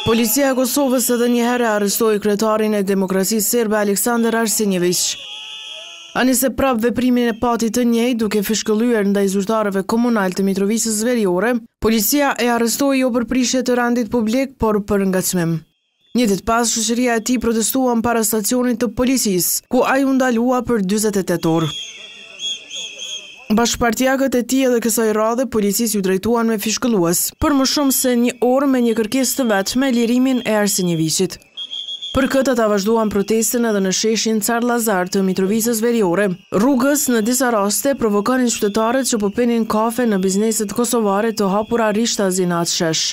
Policia e Kosovës edhe njëherë arrestoi kryetarin e Demokracisë Serbe Aleksandar Arsenjević. Ani se prap veprimin e pati të njëjtë duke fishkëllyer ndaj zyrtarëve komunal të Mitrovicës Veriore, policia e arrestoi jo për prishje të rendit publik, por për ngacmim. Një ditë pas, shoqëria e tij protestua para stacionit të policisë, ku ai u ndalua për 48 orë. Bashkëpartiakët e tij edhe kësaj radhe policisë ju drejtuan me fishkëllues, për më shumë se një orë me një kërkesë të vetme lirimin e Arsenjevićit. Për këtë ata vazhduan protestën edhe në sheshin Car Lazar të Mitrovicës Veriore. Rrugës në disa raste provokonin qytetarët që po pinin kafe në bizneset kosovare të hapura rishtazi në atë shesh.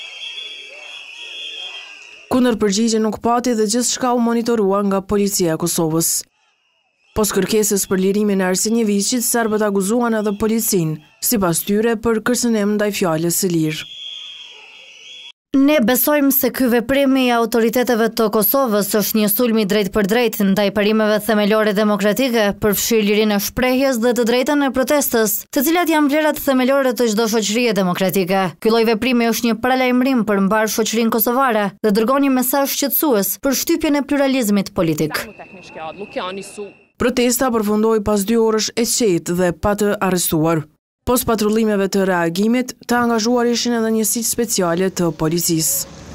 Kundërpërgjigje nuk pati dhe gjithçka u monitorua nga policia e Kosovës. Pos kërkesës për lirimin e Arsenjevićit, serbët akuzuan edhe policinë, sipas tyre për kërcënim ndaj fjalës së lirë. Ne besojmë se ky veprim i autoriteteve të Kosovës është një sulm i drejt për drejt ndaj parimeve themelore demokratike, përfshirë lirinë e shprehjes dhe të drejtën e protestës, të cilat janë vlerat themelore të çdo shoqërie demokratike. Ky lloj veprimi është një paralajmërim për mbar shoqërinë kosovare dhe dërgon një mesazh shqetësues për shtypjen e pluralizmit politik. Protesta përfundoi pas 2 orësh e qetë dhe pa të arrestuar. Pos patrullimeve të reagimit, të angazhuar ishin edhe njësitë speciale të policisë.